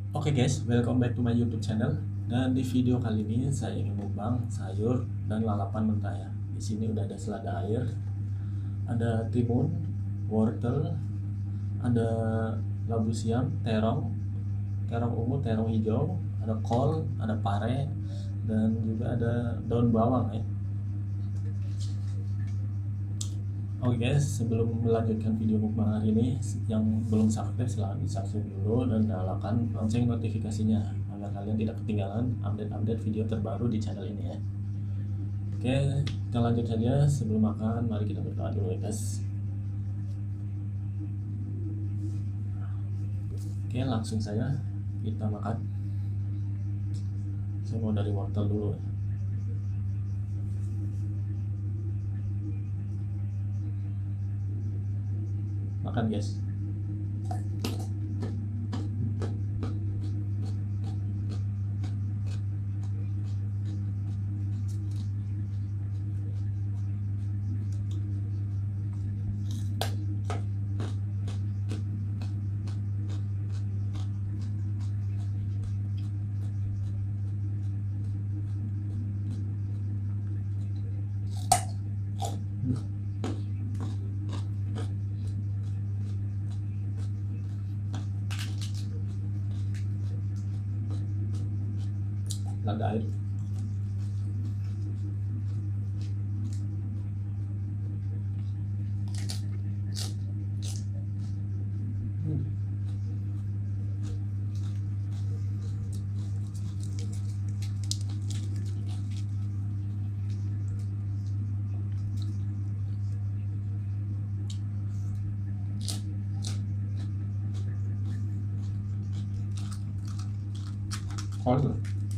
Oke guys, welcome back to my YouTube channel. Dan di video kali ini saya ingin mukbang sayur dan lalapan mentah ya. Di sini udah ada selada air, ada timun, wortel, ada labu siam, terong, terong ungu, terong hijau, ada kol, ada pare, dan juga ada daun bawang ya. Oke guys, sebelum melanjutkan video mukbang hari ini, yang belum subscribe silahkan di subscribe dulu dan nyalakan lonceng notifikasinya agar kalian tidak ketinggalan update-update video terbaru di channel ini ya. Oke, kita lanjut saja. Sebelum makan, mari kita berdoa dulu ya guys. Oke, langsung saja kita makan. Saya mau dari wortel dulu. Makan guys. Lada air. Kol.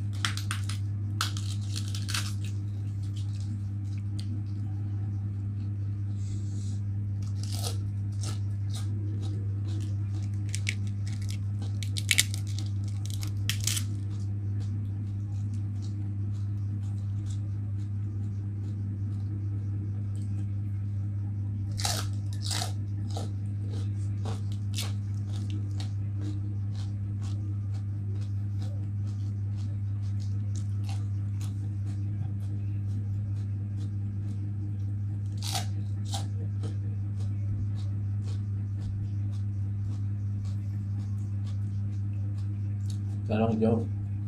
Terong hijau.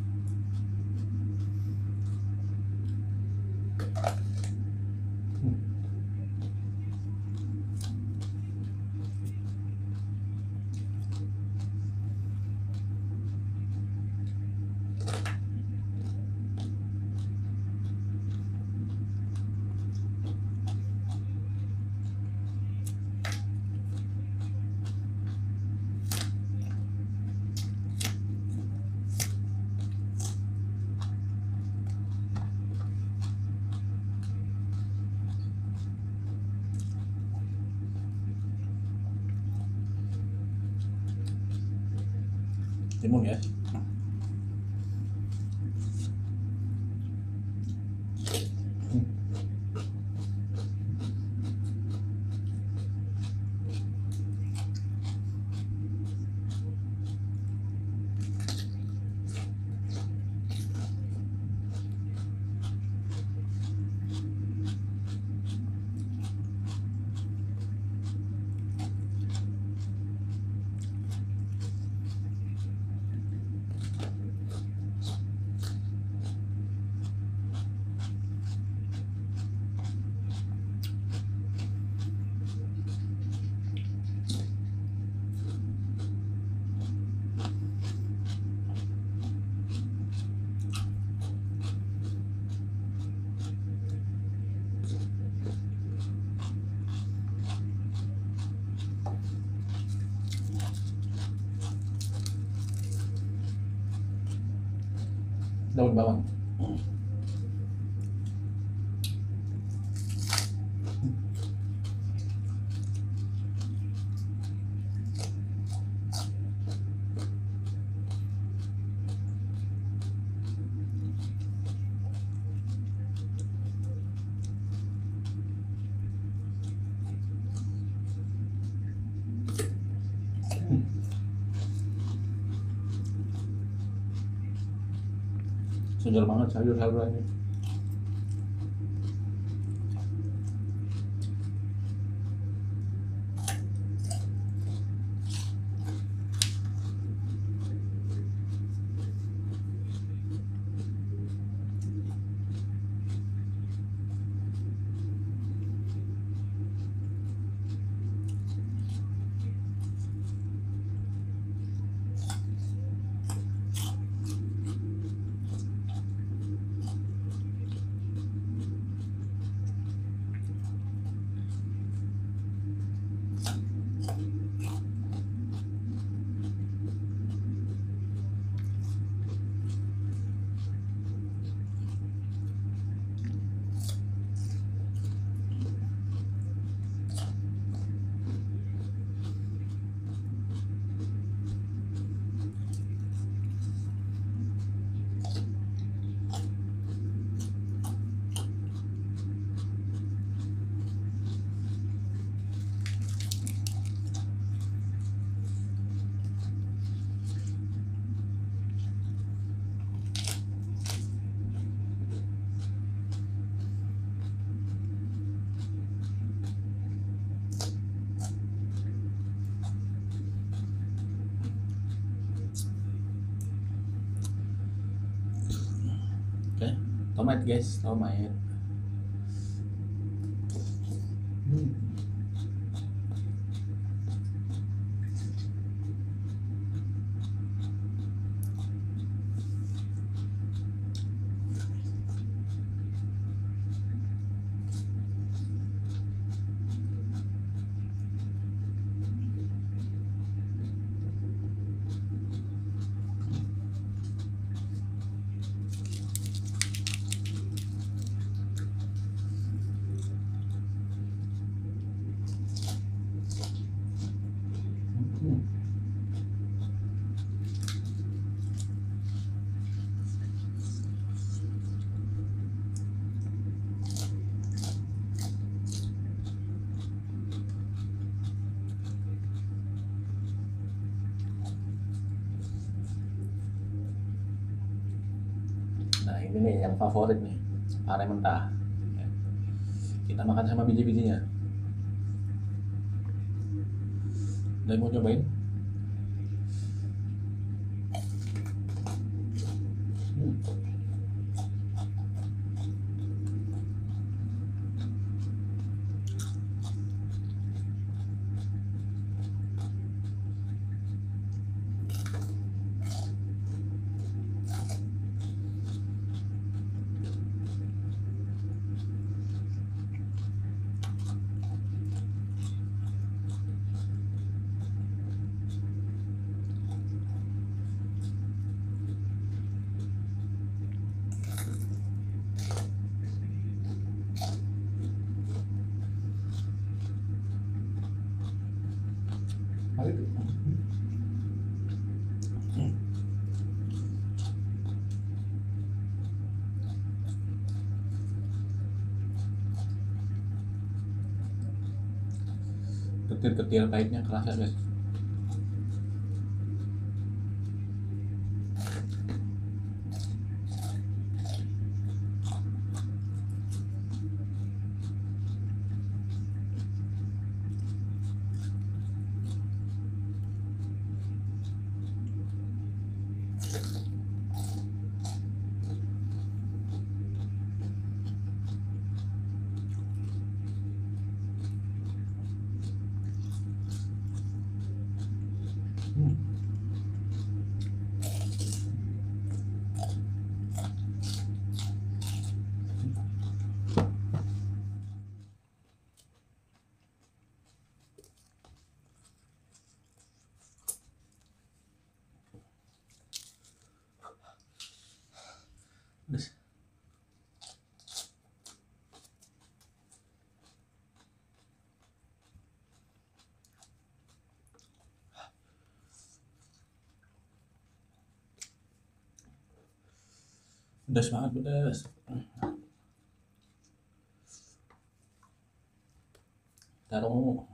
Timun ya. Daun bawang. Segar banget sayur-sayurannya. Oke, tomat guys, tomat. Nah ini nih yang favorit nih, pare mentah. Kita makan sama biji-bijinya. Udah mau cobain? Mari tuh. Ketir-ketir pahitnya kerasa guys. Pedes. Pedas banget, pedas. Taruh.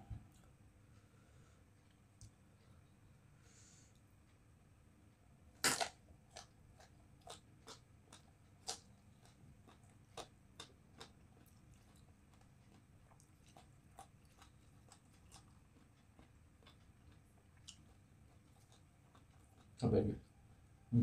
Apa ini? Hmm.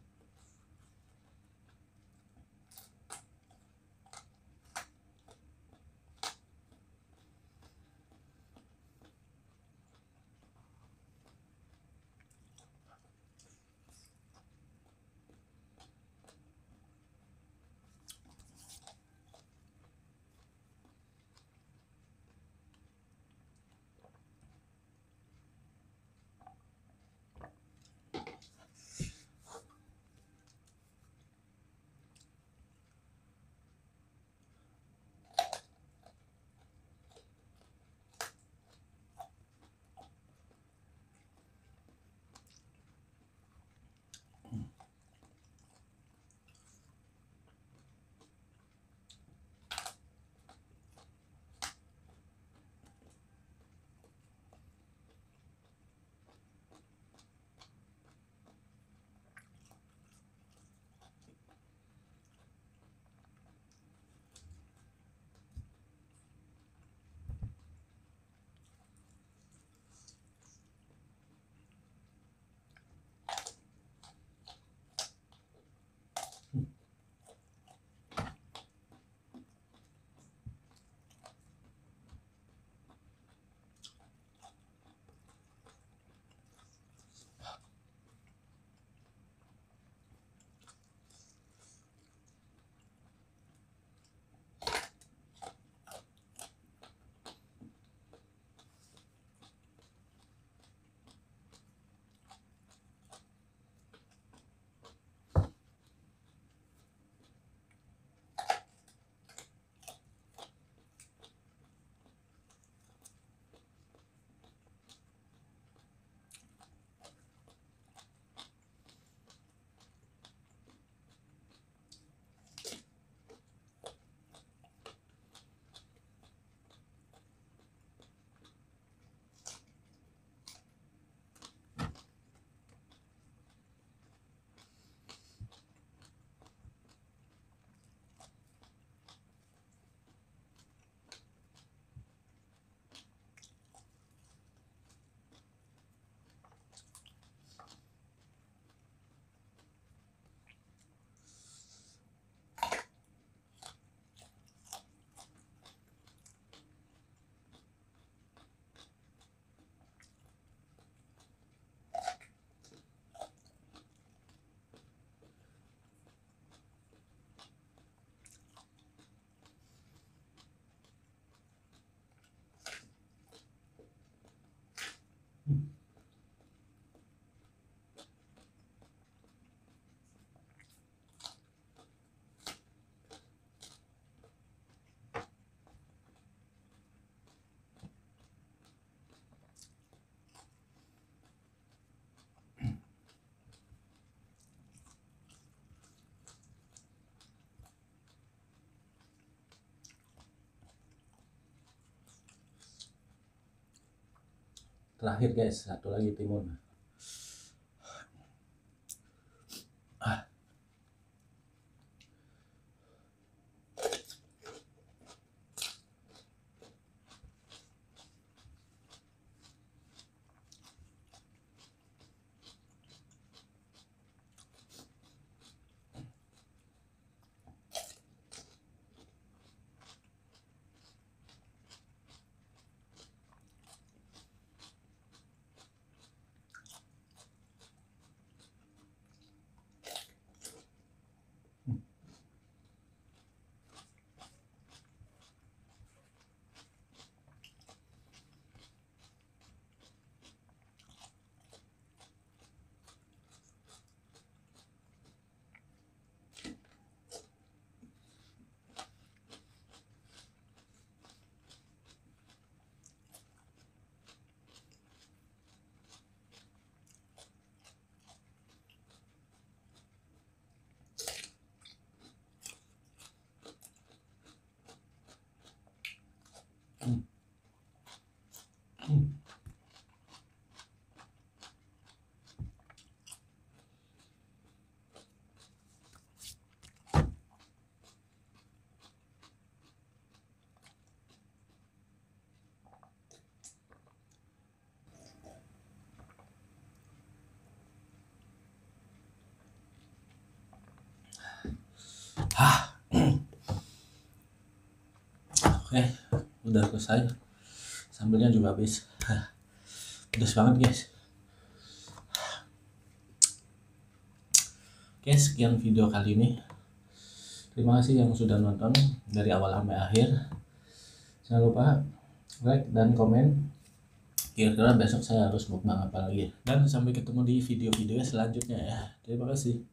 Terakhir guys, satu lagi timun. Oke, udah selesai. Sambelnya juga habis. Pedas banget guys. Oke, sekian video kali ini. Terima kasih yang sudah nonton dari awal sampai akhir. Jangan lupa like dan komen. Kira-kira besok saya harus mukbang apa lagi. Dan sampai ketemu di video-video selanjutnya ya. Terima kasih.